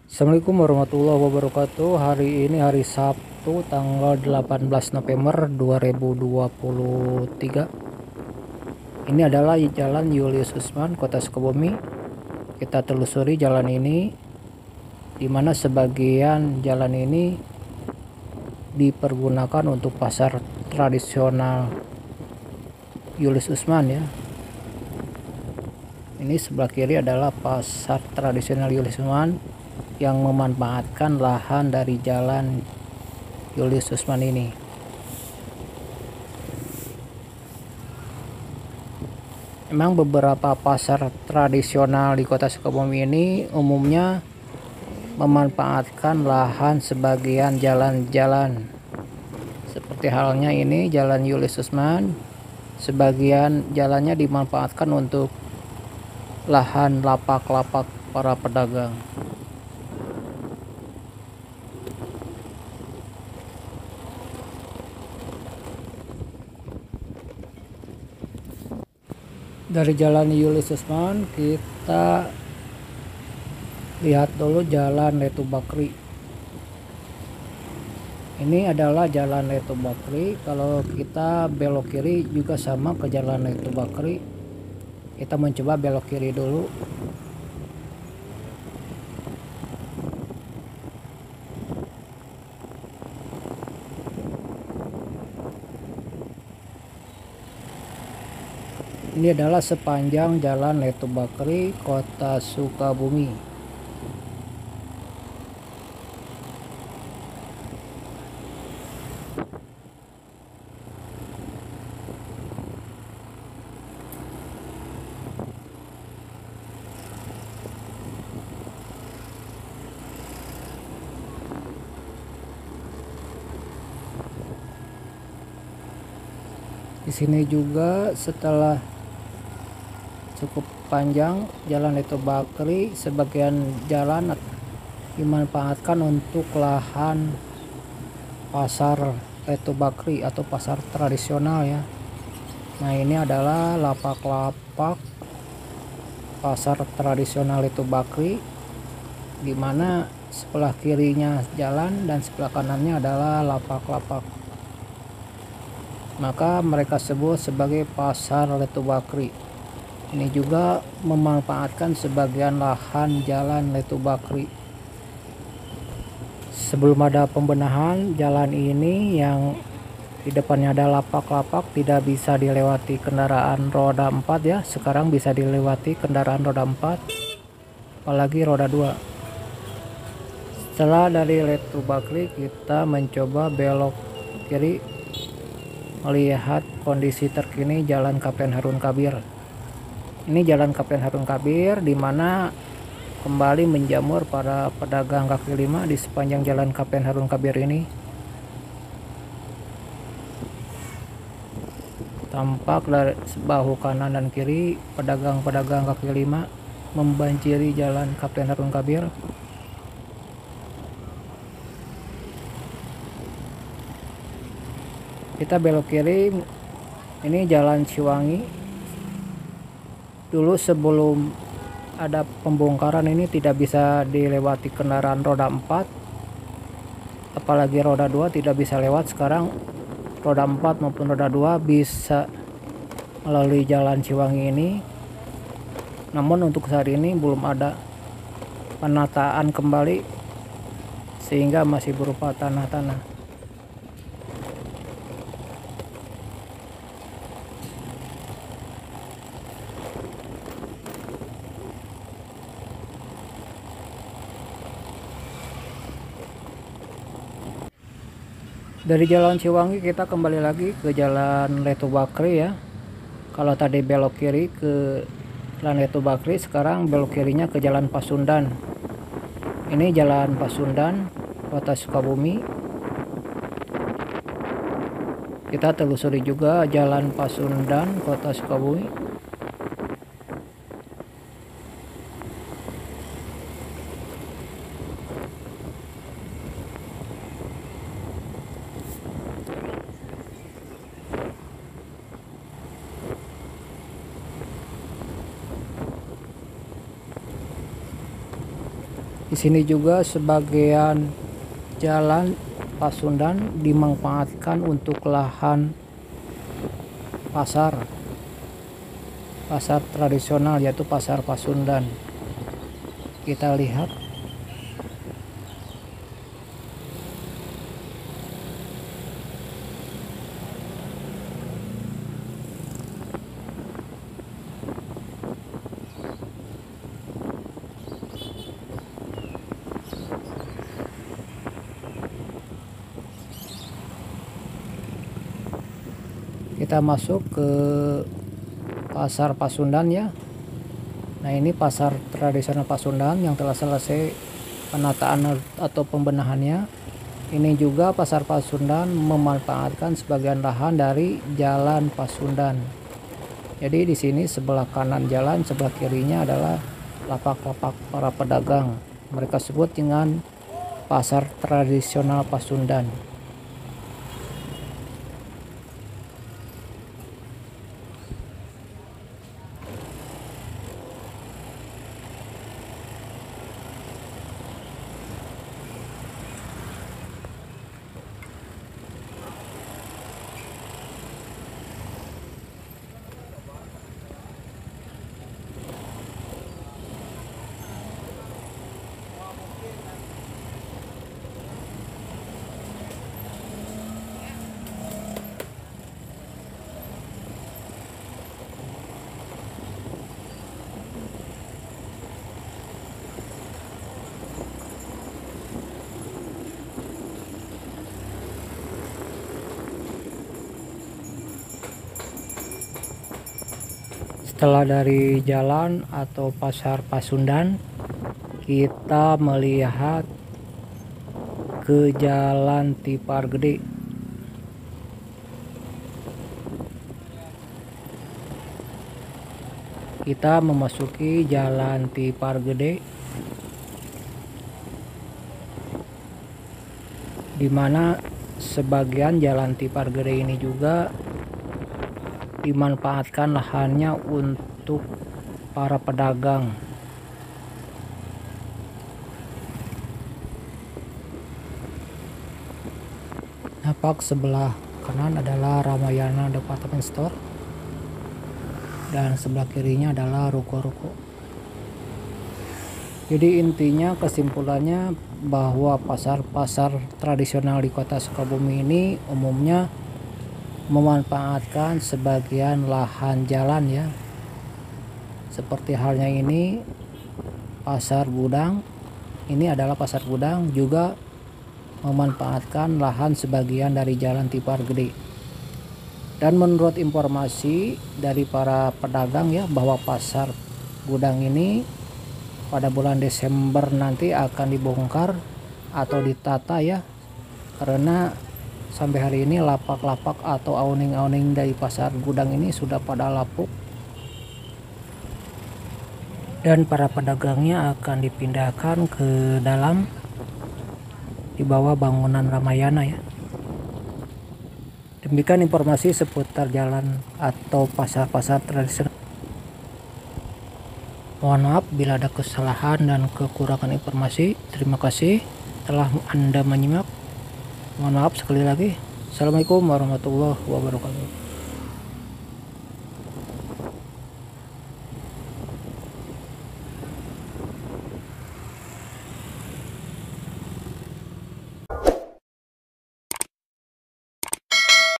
Assalamualaikum warahmatullahi wabarakatuh. Hari ini hari Sabtu tanggal 18 November 2023. Ini adalah Jalan Julius Usman, Kota Sukabumi. Kita telusuri jalan ini, di mana sebagian jalan ini dipergunakan untuk pasar tradisional Julius Usman ya. Ini sebelah kiri adalah pasar tradisional Julius Usman yang memanfaatkan lahan dari jalan Julius Usman ini. Memang beberapa pasar tradisional di Kota Sukabumi ini umumnya memanfaatkan lahan sebagian jalan-jalan. Seperti halnya ini jalan Julius Usman, sebagian jalannya dimanfaatkan untuk lahan lapak-lapak para pedagang. Dari jalan Julius Usman kita lihat dulu jalan Letu Bakri. Ini adalah jalan Letu Bakri. Kalau kita belok kiri juga sama ke jalan Letu Bakri. Kita mencoba belok kiri dulu. Ini adalah sepanjang jalan Letu Bakri, Kota Sukabumi. Di sini juga setelah cukup panjang jalan Letu Bakri, sebagian jalan dimanfaatkan untuk lahan pasar Letu Bakri atau pasar tradisional ya. Nah, ini adalah lapak-lapak pasar tradisional Letu Bakri, di mana sebelah kirinya jalan dan sebelah kanannya adalah lapak-lapak. Maka mereka sebut sebagai pasar Letu Bakri. Ini juga memanfaatkan sebagian lahan jalan Letu Bakri. Sebelum ada pembenahan jalan ini yang di depannya ada lapak-lapak, tidak bisa dilewati kendaraan roda 4 ya. Sekarang bisa dilewati kendaraan roda 4, apalagi roda 2. Setelah dari Letu Bakri kita mencoba belok kiri, melihat kondisi terkini Jalan Kapten Harun Kabir. Ini Jalan Kapten Harun Kabir, di mana kembali menjamur para pedagang kaki lima di sepanjang Jalan Kapten Harun Kabir ini. Tampak dari bahu kanan dan kiri pedagang-pedagang kaki lima membanjiri Jalan Kapten Harun Kabir. Kita belok kiri, ini Jalan Ciwangi. Dulu sebelum ada pembongkaran ini tidak bisa dilewati kendaraan roda 4, apalagi roda 2 tidak bisa lewat. Sekarang roda 4 maupun roda 2 bisa melalui Jalan Ciwangi ini. Namun untuk saat ini belum ada penataan kembali, sehingga masih berupa tanah-tanah. Dari Jalan Ciwangi kita kembali lagi ke Jalan Letu Bakri ya. Kalau tadi belok kiri ke Jalan Letu Bakri, sekarang belok kirinya ke Jalan Pasundan. Ini Jalan Pasundan, Kota Sukabumi. Kita telusuri juga Jalan Pasundan, Kota Sukabumi. Di sini juga sebagian jalan Pasundan dimanfaatkan untuk lahan pasar tradisional, yaitu pasar Pasundan. Kita lihat kita masuk ke pasar Pasundan ya. Nah, ini pasar tradisional Pasundan yang telah selesai penataan atau pembenahannya. Ini juga pasar Pasundan memanfaatkan sebagian lahan dari jalan Pasundan. Jadi di sini sebelah kanan jalan, sebelah kirinya adalah lapak-lapak para pedagang. Mereka sebut dengan pasar tradisional Pasundan. Setelah dari jalan atau pasar Pasundan, kita melihat ke jalan Tipar Gede. Kita memasuki jalan Tipar Gede, di mana sebagian jalan Tipar Gede ini juga dimanfaatkan lahannya untuk para pedagang. Nampak sebelah kanan adalah Ramayana Department Store dan sebelah kirinya adalah ruko-ruko. Jadi intinya, kesimpulannya bahwa pasar-pasar tradisional di kota Sukabumi ini umumnya memanfaatkan sebagian lahan jalan ya. Seperti halnya ini pasar gudang. Ini adalah pasar gudang, juga memanfaatkan lahan sebagian dari jalan Tipar Gede. Dan menurut informasi dari para pedagang ya, bahwa pasar gudang ini pada bulan Desember nanti akan dibongkar atau ditata ya, karena sampai hari ini lapak-lapak atau awning-awning dari pasar gudang ini sudah pada lapuk, dan para pedagangnya akan dipindahkan ke dalam di bawah bangunan Ramayana ya. Demikian informasi seputar jalan atau pasar-pasar tradisional. Mohon maaf bila ada kesalahan dan kekurangan informasi. Terima kasih telah Anda menyimak. Mohon maaf sekali lagi. Assalamualaikum warahmatullahi wabarakatuh.